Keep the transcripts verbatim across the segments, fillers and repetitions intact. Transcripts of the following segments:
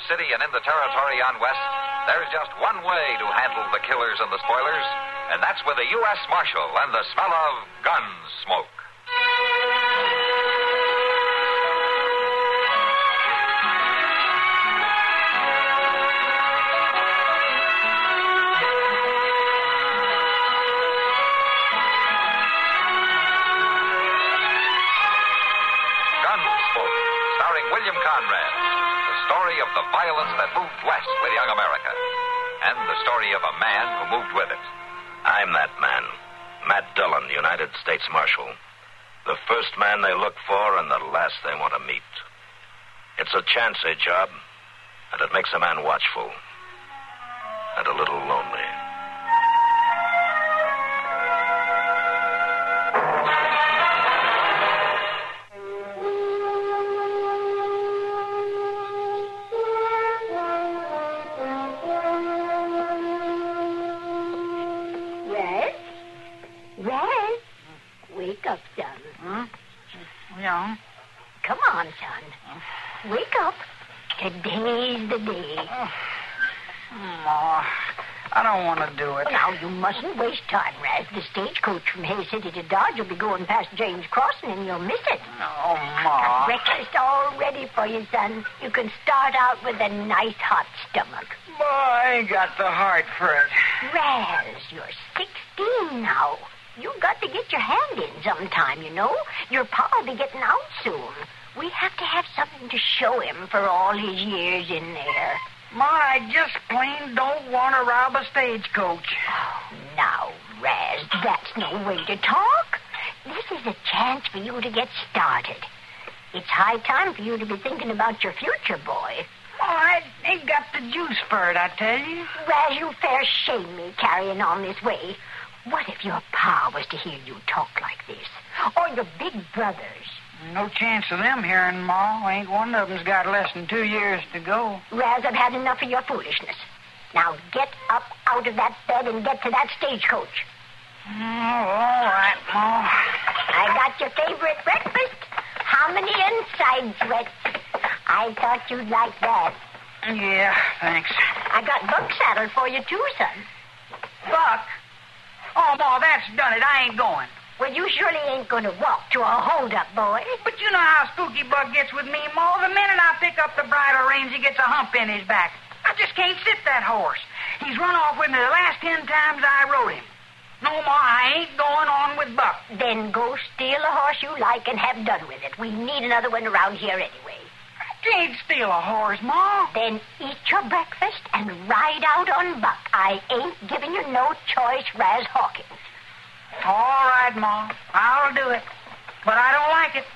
city and in the territory on west, there's just one way to handle the killers and the spoilers, and that's with a U S Marshal and the smell of Gunsmoke. Gunsmoke, starring William Conrad. The story of the violence that moved west with young America. And the story of a man who moved with it. I'm that man. Matt Dillon, United States Marshal. The first man they look for and the last they want to meet. It's a chancy job, and it makes a man watchful. And a little lonely. Wake up, son. Huh? Yeah. Come on, son. Wake up. Today's the day. Oh. Ma, I don't want to do it. Now, you mustn't waste time, Raz. The stagecoach from Hay City to Dodge will be going past James Crossing, and you'll miss it. Oh, Ma. Breakfast all ready for you, son. You can start out with a nice hot stomach. Ma, I ain't got the heart for it. Raz, you're sixteen now. You got to get your hand in sometime, you know. Your pa'll be getting out soon. We have to have something to show him for all his years in there. Ma, I just plain don't want to rob a stagecoach. Oh, now, Raz, that's no way to talk. This is a chance for you to get started. It's high time for you to be thinking about your future, boy. Ma, I ain't got the juice for it, I tell you. Raz, you fair shame me carrying on this way. What if your pa was to hear you talk like this? Or your big brothers? No chance of them hearing, Ma. Ain't one of them's got less than two years to go. Raz, I've had enough of your foolishness. Now get up out of that bed and get to that stagecoach. Oh, all right, Ma. I got your favorite breakfast. Hominy and side sweats. I thought you'd like that. Yeah, thanks. I got Buck saddle for you, too, son. Buck? Oh, Ma, that's done it. I ain't going. Well, you surely ain't going to walk to a hold-up, boy. But you know how Spooky Buck gets with me, Ma. The minute I pick up the bridle reins, he gets a hump in his back. I just can't sit that horse. He's run off with me the last ten times I rode him. No, Ma, I ain't going on with Buck. Then go steal a horse you like and have done with it. We need another one around here anyway. I can't steal a horse, Ma. Then eat your breakfast and ride out on Buck. I ain't giving you no choice, Raz Hawkins. All right, Ma. I'll do it. But I don't like it.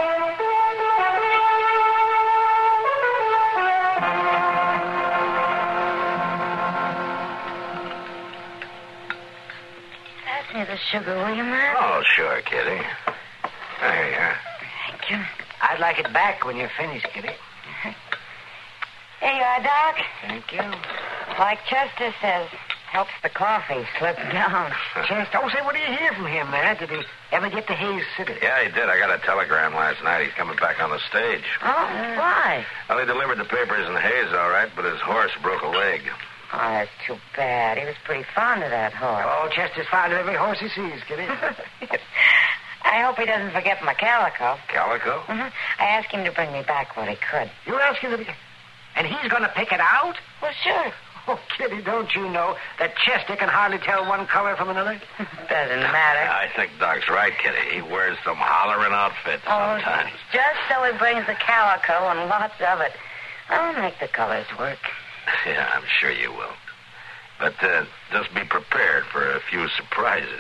Pass me the sugar, will you, Matt? Oh, sure, Kitty. There you are. Thank you. I'd like it back when you're finished, Kitty. Here you are, Doc. Thank you. Like Chester says, helps the coffee slip down. Chester, oh, say, what do you hear from him, Matt? Did he ever get to Hayes City? Yeah, he did. I got a telegram last night. He's coming back on the stage. Oh, why? Well, he delivered the papers in Hayes, all right, but his horse broke a leg. Oh, that's too bad. He was pretty fond of that horse. Oh, Chester's fond of every horse he sees, Kitty. I hope he doesn't forget my calico. Calico? Mm-hmm. I asked him to bring me back what he could. You asked him to be... And he's going to pick it out? Well, sure. Oh, Kitty, don't you know that Chester can hardly tell one color from another? Doesn't matter. I think Doc's right, Kitty. He wears some hollering outfits Oh, sometimes. just so he brings the calico and lots of it. I'll make the colors work. Yeah, I'm sure you will. But uh, just be prepared for a few surprises.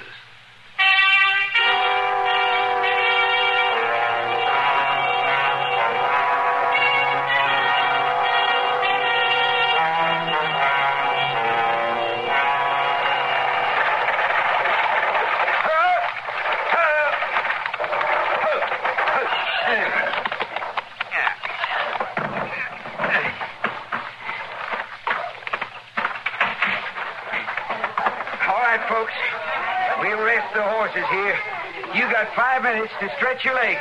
Folks, we'll rest the horses here. You got five minutes to stretch your legs.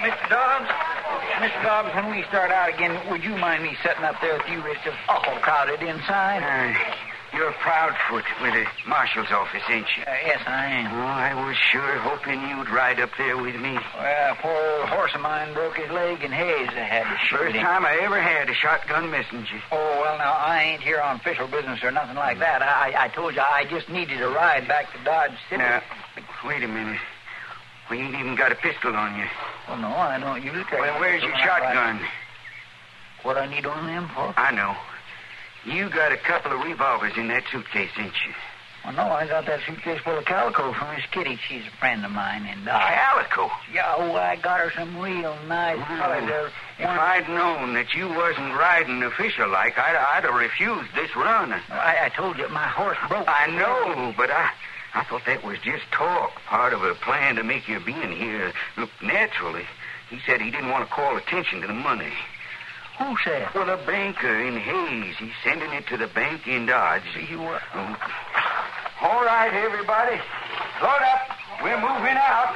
Mister Dobbs? Mister Dobbs, when we start out again, would you mind me sitting up there with you? It's just awful crowded inside. Uh, you're Proudfoot with the marshal's office, ain't you? Uh, yes, I am. Oh, I was sure hoping you'd ride up there with me. Well, poor old horse of mine broke his leg in Hayes. I had to shoot First him. time I ever had a shotgun messenger. Oh, well, now, I ain't here on official business or nothing like that. I, I told you I just needed a ride back to Dodge City. Now, wait a minute. We ain't even got a pistol on you. Well, no, I don't use it. Well, where's your shotgun? What I need on them for? I know. You got a couple of revolvers in that suitcase, ain't you? Well, no, I got that suitcase full of calico from Miss Kitty. She's a friend of mine in Dodge. Calico? Yeah, oh, I got her some real nice Oh, colors there. if I'd known that you wasn't riding official like, I'd, I'd have refused this run. I, I told you my horse broke. I know, but I... I thought that was just talk, part of a plan to make your being here look naturally. He said he didn't want to call attention to the money. Who said? Well, a banker in Hayes. He's sending it to the bank in Dodge. You were... Oh. All right, everybody. Load up. We're moving out.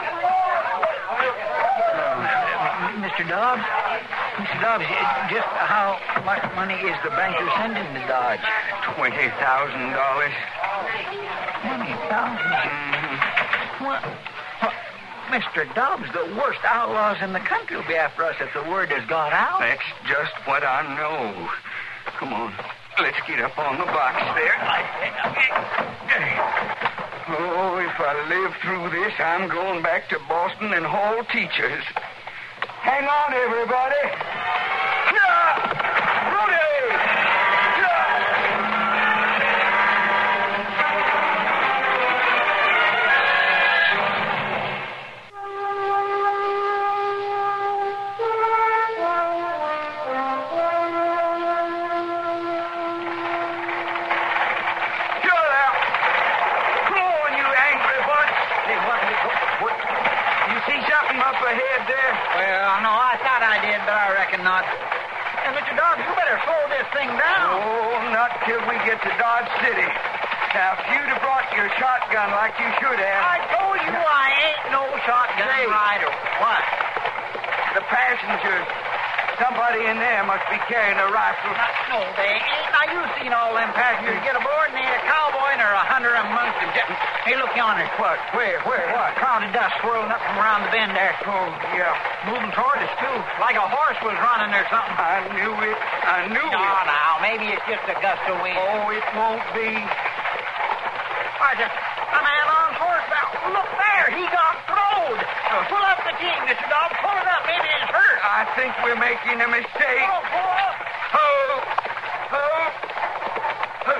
Uh, Mister Dobbs? Mister Dobbs, just how much money is the banker sending to Dodge? Twenty thousand dollars. Twenty thousand? Mm-hmm. What? What? Mister Dobbs, the worst outlaws in the country will be after us if the word has got out. That's just what I know. Come on. Let's get up on the box there. Oh, if I live through this, I'm going back to Boston and haul teachers. Hang on, everybody. Yeah! Rudy! Not. Hey, Mister Dobbs, you better slow this thing down. Oh, not till we get to Dodge City. Now, if you'd have brought your shotgun like you should have... I told you I ain't no shotgun Say, rider. What? The passengers. Somebody in there must be carrying a rifle. No, they ain't. Now, you've seen all them passengers get aboard, and ain't a cowboy nor a hunter amongst them. Hey, look yonder. What? Where? Where? What? Cloud of dust swirling up from around the bend there. Oh, yeah. Moving toward us, too. Like a horse was running or something. I knew it. I knew no, it. No, now, maybe it's just a gust of wind. Oh, it won't be. Why, just a man on horseback. Look there. He got throwed. Uh, pull up the team, Mister Dobbs. Pull it up. Maybe it's hurt. I think we're making a mistake. Oh, pull up. Oh, oh, oh.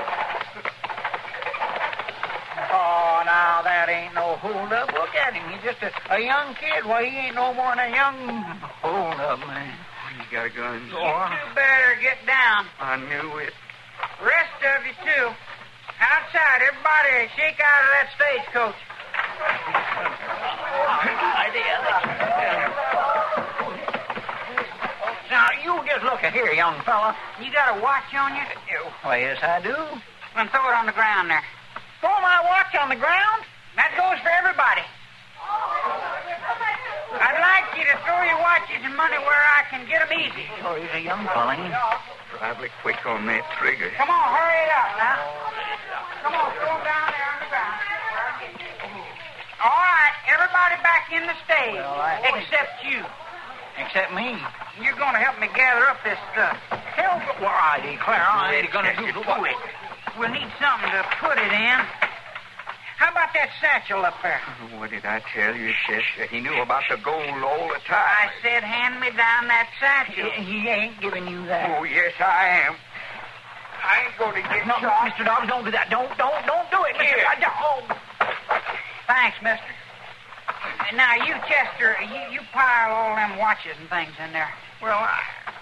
Oh, now, that ain't no hold-up. Look at him. He's just a, a young kid. Why, he ain't no more than a young hold-up, man. You got a gun? You two better get down. I knew it. Rest of you, too. Outside, everybody shake out of that stagecoach. Now, you just look at here, young fella. You got a watch on you? Why, yes, I do. Then throw it on the ground there. Throw my watch on the ground? That goes for everybody. I'd like you to throw your watches and money where I can get them easy. Oh, he's a young fella. Ain't he? Probably quick on that trigger. Come on, hurry it up now. Come on, throw them down there on the ground. All right, everybody back in the stage, Well, I- except you. Except me. You're going to help me gather up this stuff. Hell, well, I declare I ain't going to do it. We'll need something to put it in. How about that satchel up there? What did I tell you, Chester? He knew about the gold all the I time. said hand me down that satchel. He, he ain't giving you that. Oh, yes, I am. I ain't going to get No, shot. Mister Dobbs, don't do that. Don't, don't, don't do it, Mister Here. Dobbs. Oh. Thanks, mister. And now, you, Chester, you, you pile all them watches and things in there. Well, I...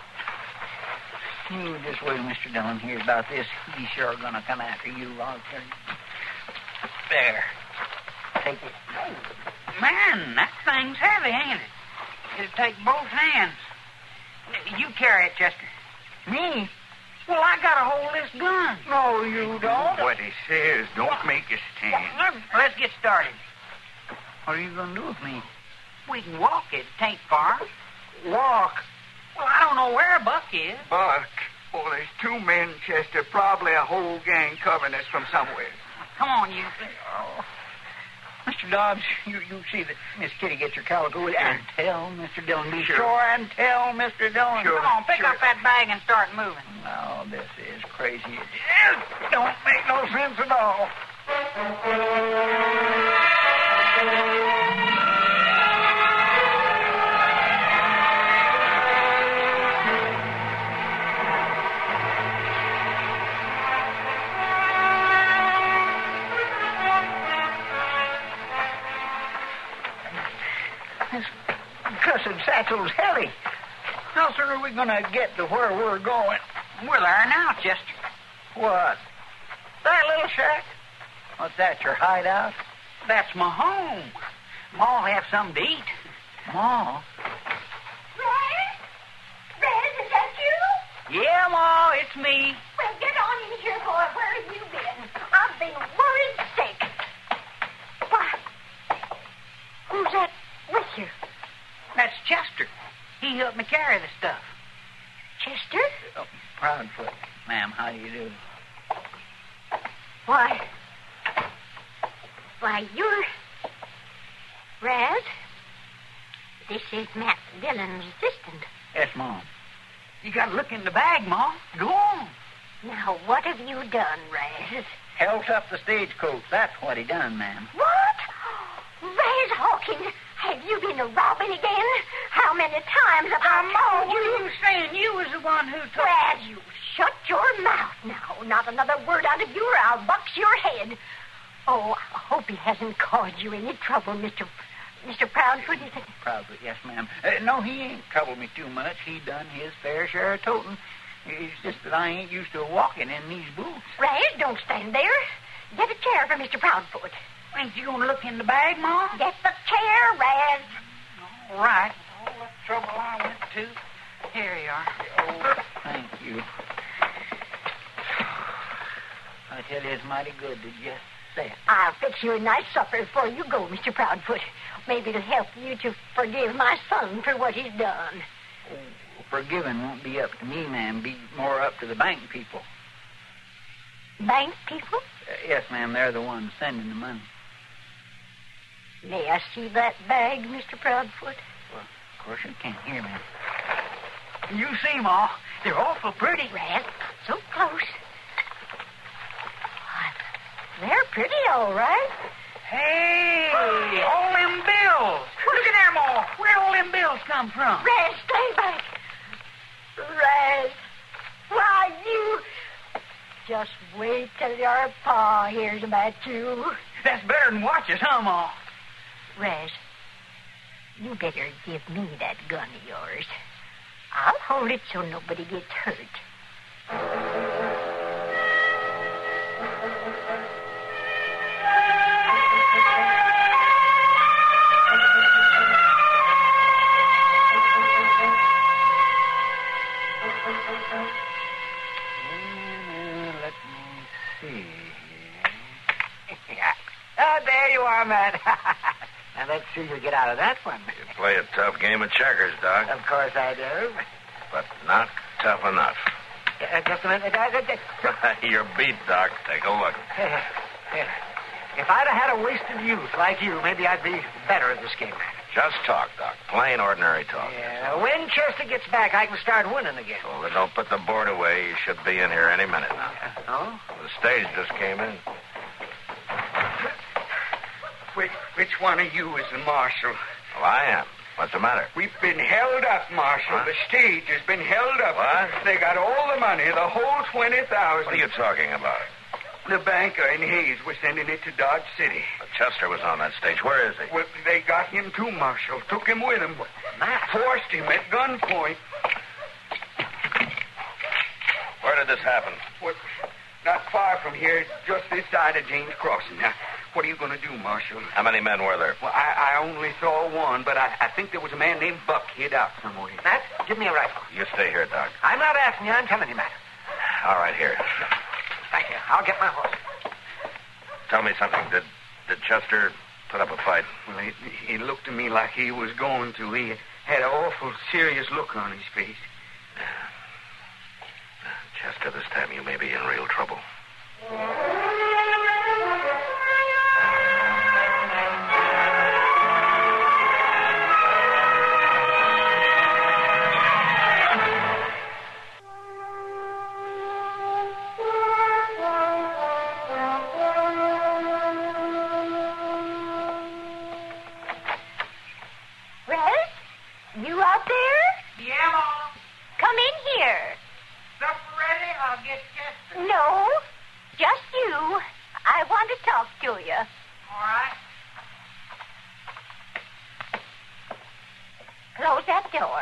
You just wait, Mister Dillon, hears about this. He's sure going to come after you. I'll tell you. There. Take it. Man, that thing's heavy, ain't it? It'll take both hands. You carry it, Chester. Me? Well, I got to hold this gun. No, you don't. What he says, don't make a stand. Let's get started. What are you going to do with me? We can walk it. It ain't far. Walk. Well, I don't know where Buck is. Buck. Oh, there's two men, Chester. Probably a whole gang covering us from somewhere. Come on, you. Oh. Mister Dobbs, you, you see that Miss Kitty gets your calico with you. And tell Mister Dillon. Be Sure. sure and tell Mister Dillon. Sure. Come on, pick Sure. up that bag and start moving. Oh, this is crazy. It don't make no sense at all. This cussed satchel's heavy. How soon are we going to get to where we're going? We're there now, Chester. What? That little shack? What's that, your hideout? That's my home. Ma'll have something to eat. Ma? Red? Red, is that you? Yeah, Ma, it's me. Well, get on in here, boy. Where have you been? I've been worried sick. Why? Who's that with you? That's Chester. He helped me carry the stuff. Chester? Oh, Proudfoot. Ma'am, how do you do? Why? Why, you're... Raz? This is Matt Dillon's assistant. Yes, Mom. You got to look in the bag, Ma. Go on. Now, what have you done, Raz? Helps up the stagecoach. That's what he done, ma'am. What? Raz Hawkins, have you been a robbing again? How many times have I Ma, told what you? are you saying? You was the one who took... Raz, you shut your mouth now. Not another word out of you or I'll box your head. Oh, I hope he hasn't caused you any trouble, Mister Mister Proudfoot, is it? Proudfoot, yes, ma'am. Uh, no, he ain't troubled me too much. He done his fair share of toting. It's just that I ain't used to walking in these boots. Raz, don't stand there. Get a chair for Mister Proudfoot. Ain't you going to look in the bag, Ma? Get the chair, Raz. All right. All that trouble I went to. Here you are. Oh, thank you. I tell you, it's mighty good to just sit. I'll fix you a nice supper before you go, Mister Proudfoot. Maybe it'll help you to forgive my son for what he's done. Oh, forgiving won't be up to me, ma'am. Be more up to the bank people. Bank people? Uh, yes, ma'am. They're the ones sending the money. May I see that bag, Mister Proudfoot? Well, of course you can't hear me. You see, Ma, they're awful pretty. Raz, so close. They're pretty, all right. Hey, all them bills. Look at them all. Where'd all them bills come from? Raz, stay back. Raz, why, you... Just wait till your pa hears about you. That's better than watches, huh, Ma? Raz, you better give me that gun of yours. I'll hold it so nobody gets hurt. Well, let me see here. Oh, there you are, Matt. Now, let's see you get out of that one. You play a tough game of checkers, Doc, Of course I do. but not tough enough. Uh, just a minute. Uh, uh, uh, You're beat, Doc. Take a look. uh, if I'd have had a wasted youth like you, maybe I'd be better at this game. Just talk, Doc. Plain, ordinary talk. Yeah, when Chester gets back, I can start winning again. Well, then don't put the board away. You should be in here any minute now. Oh? The stage just came in. Which, which one of you is the marshal? Well, I am. What's the matter? We've been held up, Marshal. Huh? The stage has been held up. What? They got all the money, the whole twenty thousand. What are you talking about? The banker in Hayes was sending it to Dodge City. Chester was on that stage. Where is he? Well, they got him too, Marshal. Took him with them. Forced him at gunpoint. Where did this happen? Well, not far from here, just this side of James Crossing. Now, what are you going to do, Marshal? How many men were there? Well, I, I only saw one, but I, I think there was a man named Buck hid out somewhere. Matt, give me a rifle. You stay here, Doc. I'm not asking you. I'm telling you, Matt. All right, here. Thank you. I'll get my horse. Tell me something. Did did Chester put up a fight. Well, it, it looked to me like he was going to. He had an awful serious look on his face. Chester, this time you may be in real trouble. You out there? Yeah, Mom. Come in here. Supper ready? I'll get Chester. No, just you. I want to talk to you. All right. Close that door.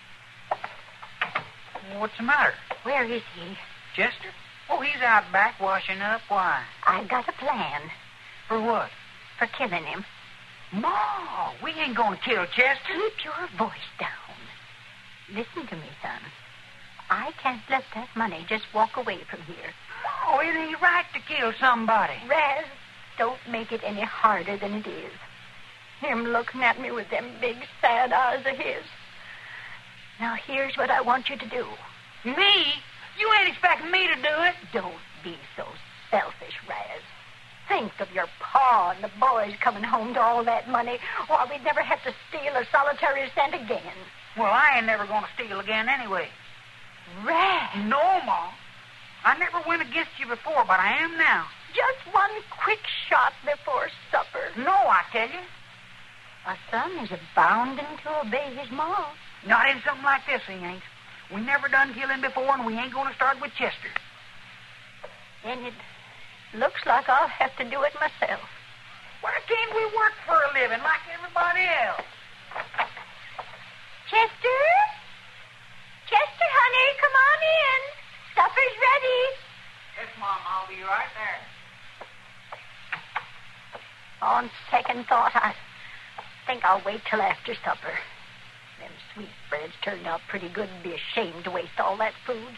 What's the matter? Where is he? Chester? Oh, he's out back washing up. Why? I got a plan For what? for killing him. Ma, we ain't going to kill Chester. Keep your voice down. Listen to me, son. I can't let that money just walk away from here. Oh, it ain't right to kill somebody. Raz, don't make it any harder than it is. Him looking at me with them big, sad eyes of his. Now, here's what I want you to do. Me? You ain't expecting me to do it. Don't be so selfish, Raz. Think of your pa and the boys coming home to all that money, or we'd never have to steal a solitary cent again. Well, I ain't never going to steal again anyway. Raz, No, Ma. I never went against you before, but I am now. just one quick shot before supper. No, I tell you. A son is bounden to obey his ma. Not in something like this, he ain't. We never done killing before, and we ain't going to start with Chester. Then it looks like I'll have to do it myself. Why can't we work for a living like everybody else? Chester? Chester, honey, come on in. Supper's ready. Yes, Mom, I'll be right there. On second thought, I think I'll wait till after supper. Them sweetbreads turned out pretty good. Be ashamed to waste all that food.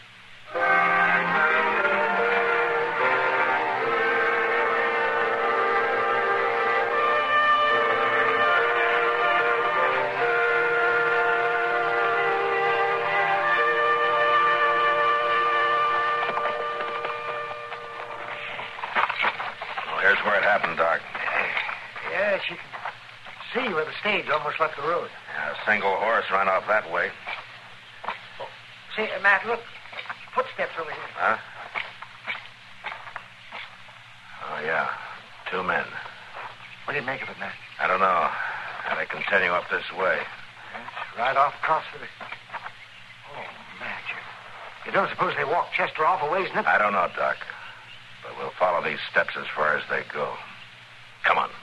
Well, here's where it happened, Doc. Yes, you can see where the stage almost left the road. A single horse ran off that way. Oh, see, uh, Matt, look. Footsteps over here. Huh? Oh, yeah. Two men. What do you make of it, Matt? I don't know. How they continue up this way. Yes, right off across the... Oh, Matt, you... You don't suppose they walked Chester off a ways, nothing? I don't know, Doc. But we'll follow these steps as far as they go. Come on.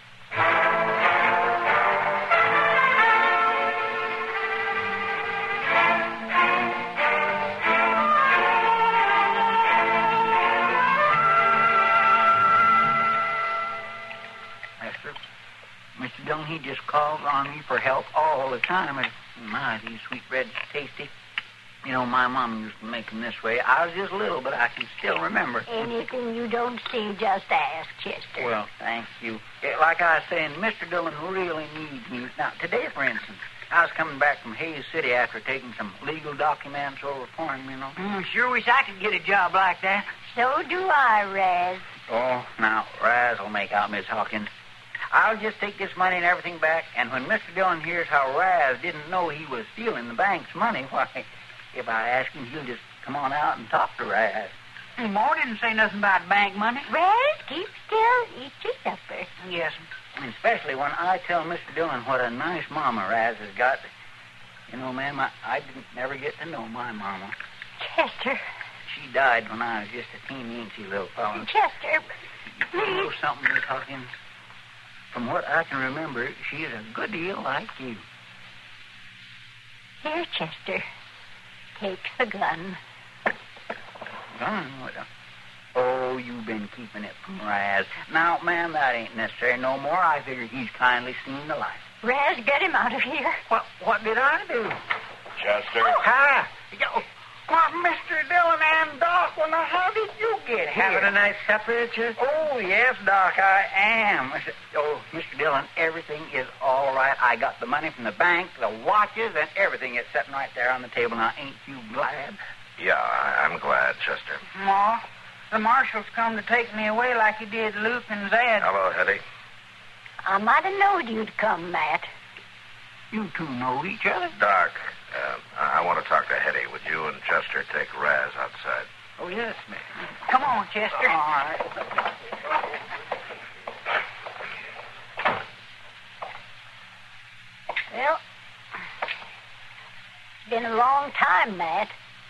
Mister, Mister Dillon, he just calls on me for help all the time. And my, these sweetbreads tasty. You know, my mom used to make them this way. I was just little, but I can still remember. Anything you don't see, just ask, Chester. Well, thank you. Yeah, like I was saying, Mister Dillon really needs me. Now, today, for instance, I was coming back from Hayes City after taking some legal documents over for him, you know. Mm, sure wish I could get a job like that. So do I, Raz. Oh, now, Raz will make out, Miss Hawkins. I'll just take this money and everything back, and when Mister Dillon hears how Raz didn't know he was stealing the bank's money, why, if I ask him, he'll just come on out and talk to Raz. Hey, Ma didn't say nothing about bank money. Raz, keep still. Eat your supper. Yes. And especially when I tell Mister Dillon what a nice mama Raz has got. You know, ma'am, I, I didn't never get to know my mama. Chester. She died when I was just a teeny-incy little fellow. Chester, You know please. something, Miss Hawkins? From what I can remember, she is a good deal like you. Here, Chester. Take the gun. Gun? What the... Oh, you've been keeping it from Raz. Now, ma'am, that ain't necessary no more. I figure he's kindly seen the light. Raz, get him out of here. What, what did I do? Chester. Hi. Yo, what, Mister Dillon and Doc, well, now, how did you it. Having a nice supper, Chester? Oh, yes, Doc, I am. Oh, Mister Dillon, everything is all right. I got the money from the bank, the watches, and everything is sitting right there on the table. Now, ain't you glad? Yeah, I- I'm glad, Chester. Ma, the marshal's come to take me away like he did Luke and Zed. Hello, Hetty. I might have knowed you'd come, Matt. You two know each other? Doc, uh, I-, I want to talk to Hetty. Would you and Chester take Raz outside? Oh, yes, ma'am. Come on, Chester. All right. Well, it's been a long time, Matt.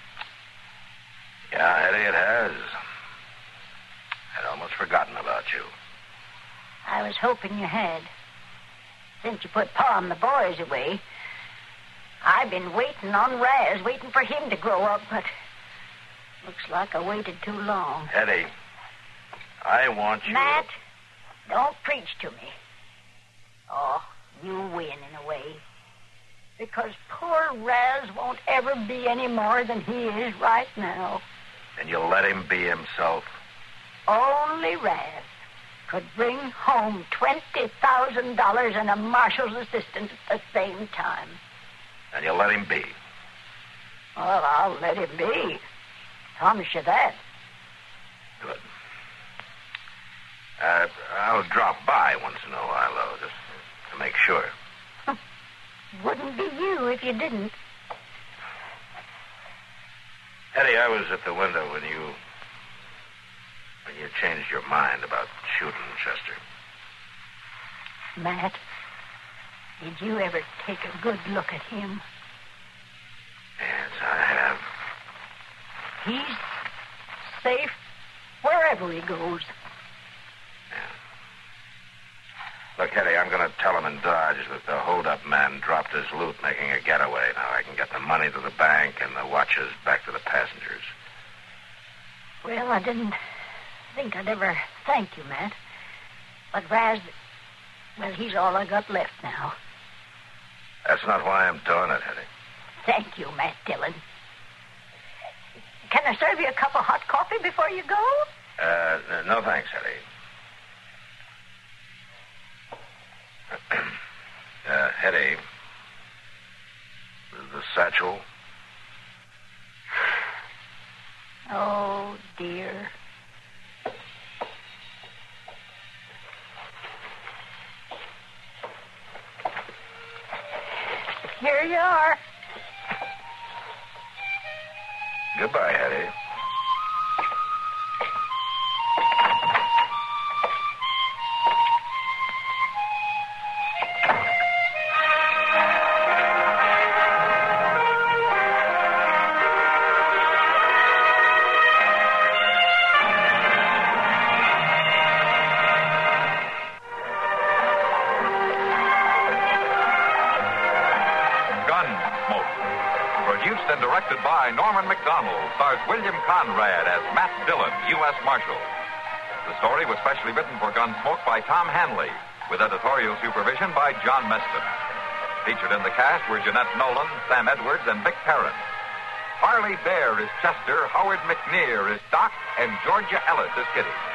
Yeah, Hetty, it has. I'd almost forgotten about you. I was hoping you had. Since you put Pa and the boys away, I've been waiting on Raz, waiting for him to grow up, but looks like I waited too long. Hetty, I want you... Matt, don't preach to me. Oh, you win in a way. Because poor Raz won't ever be any more than he is right now. And you'll let him be himself? Only Raz could bring home twenty thousand dollars and a marshal's assistant at the same time. And you'll let him be? Well, I'll let him be. Promise you that. Good. Uh, I'll drop by once in a while, though, just to make sure. Wouldn't be you if you didn't. Hetty, I was at the window when you... when you changed your mind about shooting Chester. Matt, did you ever take a good look at him? Yes, I have. He's safe wherever he goes. Look, Hetty, I'm going to tell him in Dodge that the hold-up man dropped his loot making a getaway. Now I can get the money to the bank and the watches back to the passengers. Well, I didn't think I'd ever thank you, Matt. But Raz, well, he's all I got left now. That's not why I'm doing it, Hetty. Thank you, Matt Dillon. Can I serve you a cup of hot coffee before you go? Uh, no thanks, Hetty. uh, Hetty, the satchel. Oh, dear. Here you are. Goodbye, Hetty. Gunsmoke. Produced and directed by Norman McDonald, stars William Conrad as Matt Dillon, U S Marshal. The story was specially written for Gunsmoke by Tom Hanley, with editorial supervision by John Meston. Featured in the cast were Jeanette Nolan, Sam Edwards, and Vic Perrin. Harley Bear is Chester, Howard McNear is Doc, and Georgia Ellis is Kitty.